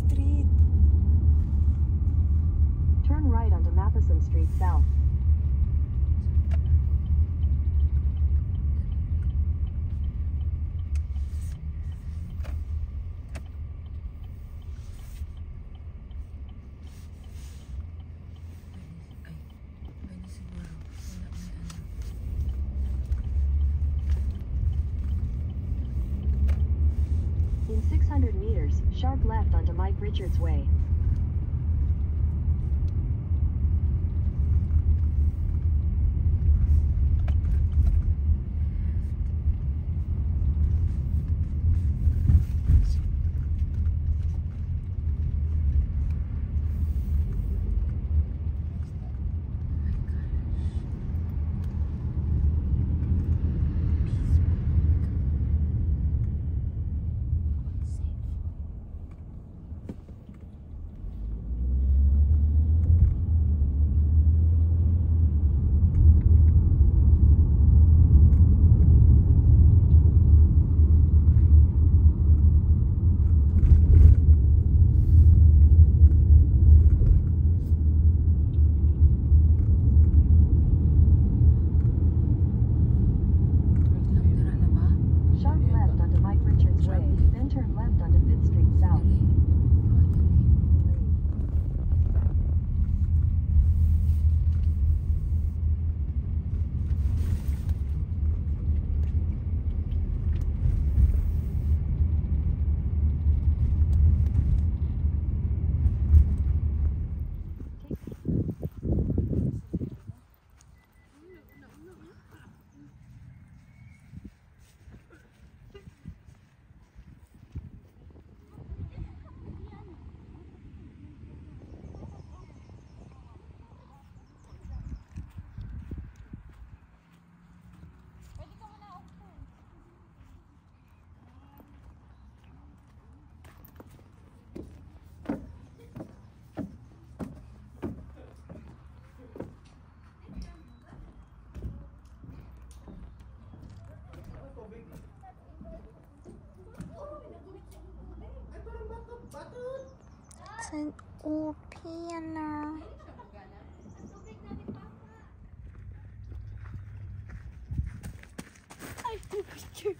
Street. Turn right onto Matheson Street South. Pwede siguro. Wala may ano. In 600 meters, sharp left onto Mike Richards Way. Dira na ba? Sharp left onto Mike Richards Way, then turn left onto 5th Street South. Dili. Oh, dili. It's an old piano. I took a picture.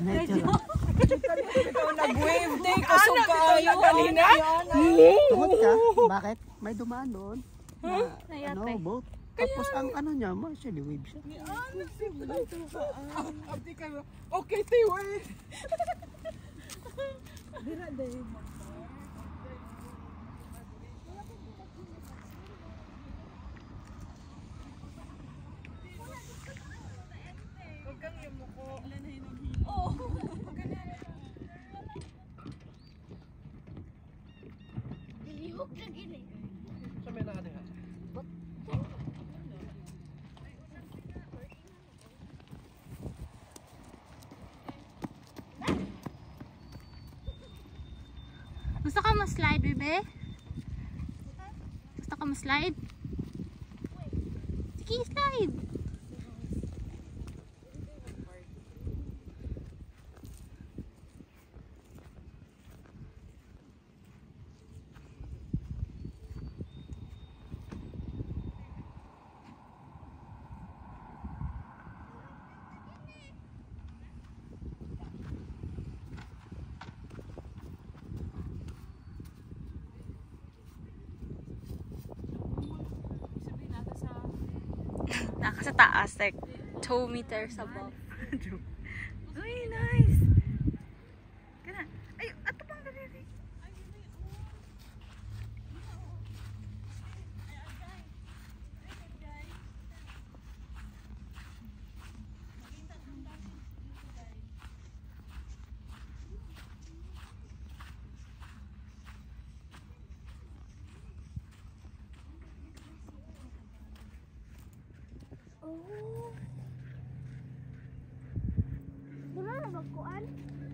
Ikaw nag-wave day, kusog ka ayaw kanina. Tumot ka? Bakit? May dumaan doon. Na, boat. Tapos ang ano niya, actually wave siya. Abdi kayo. Okay, stay away. Dira day. Sa may nakadiha. Gusto ka ma-slide, bebe? Gusto ka ma-slide? Sige, slide! Naka sa taas, like 2 meters above. Uy, nice! Kana. Ay, ato pang daliri. Wala na magkuan?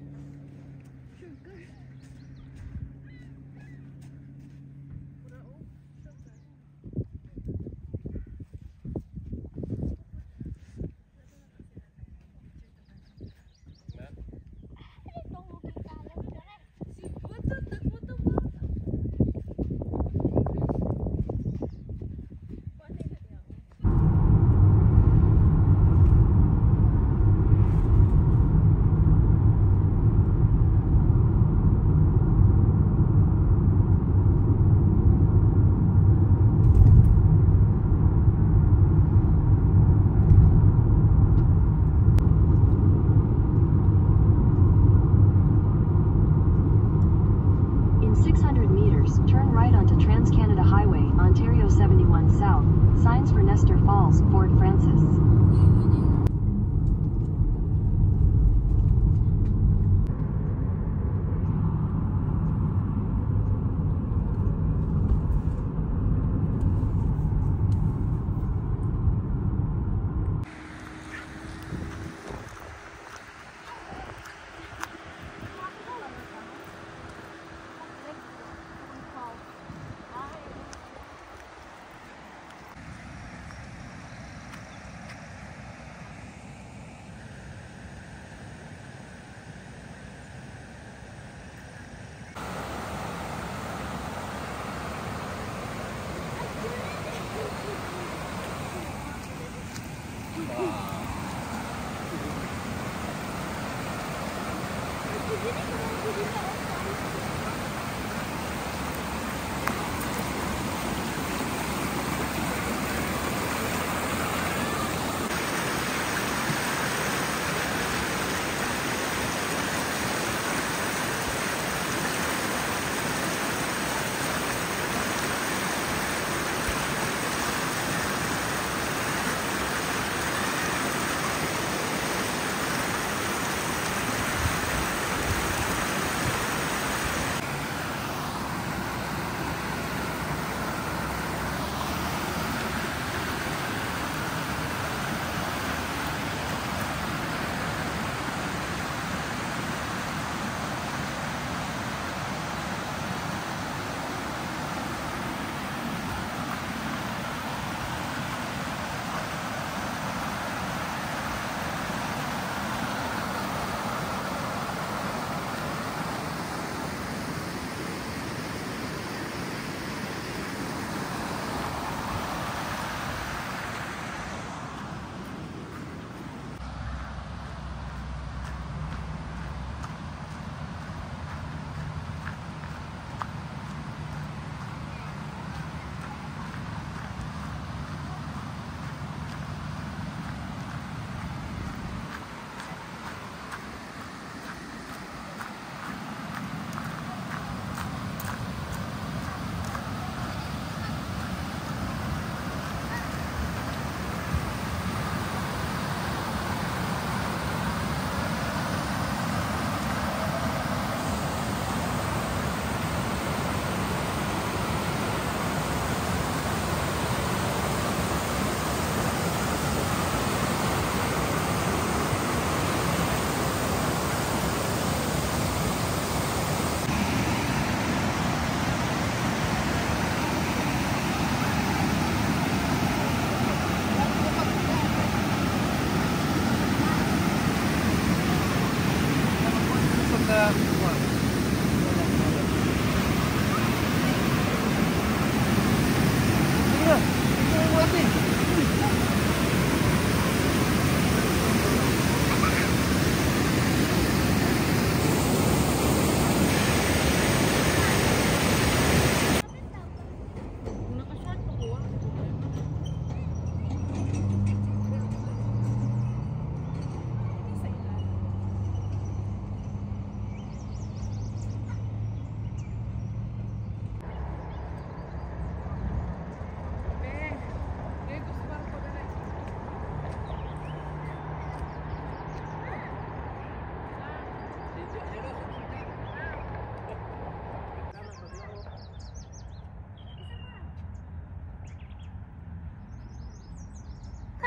In 600 meters, turn right onto Trans-Canada Highway, Ontario 71 South. Signs for Nestor Falls, Fort Francis.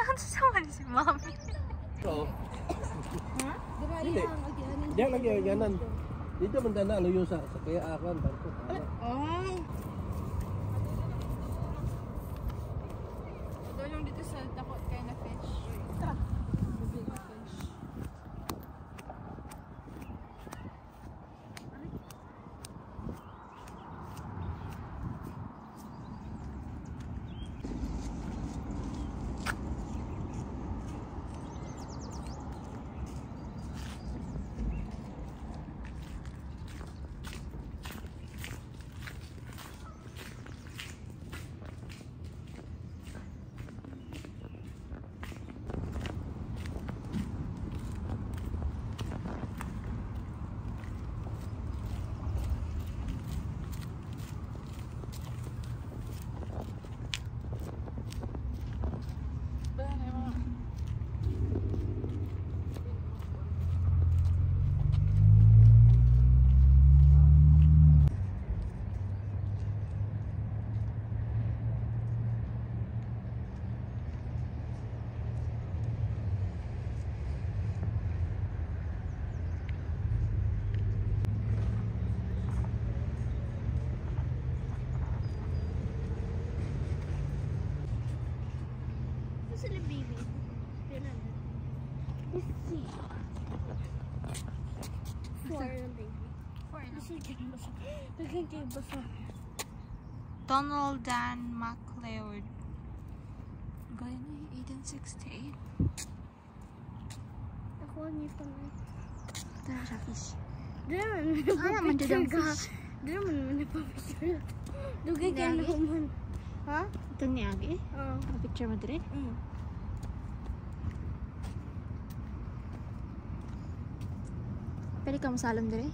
Ano sama ni si Mami? Oo. Dili. Diyan lagi ganan. Dito man dana ano yung sa kaya akan barko. Oh. Dolong dito sa takot kay na fish. Bibig na fish. Sila baby. Let's see. Four baby. Donald Dan MacLeod. Gaya na yung 1868. Ako niya pa na. Ito na siya, fish. Doon naman dyan ang fish. Doon naman napapicture. Dugay ka Lagi? naman. Ha? Ito ni Agi? Oo. Picture mo dire? Pwede ka masalom dire?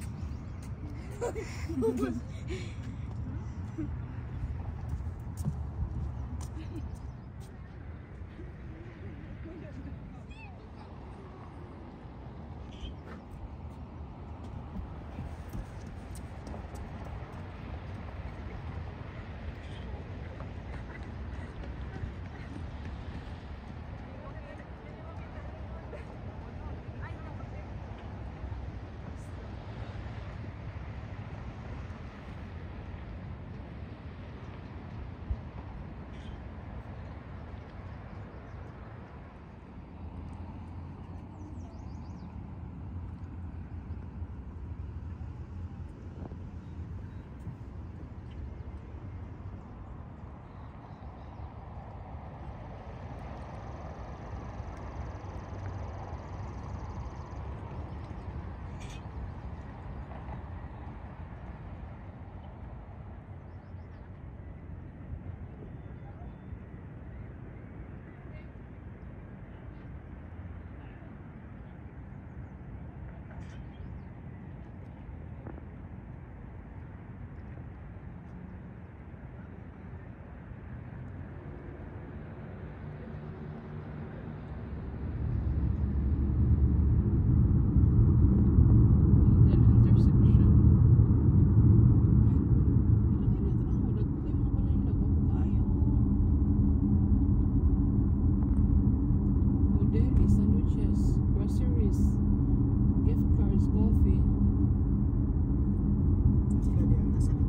Sila din nasa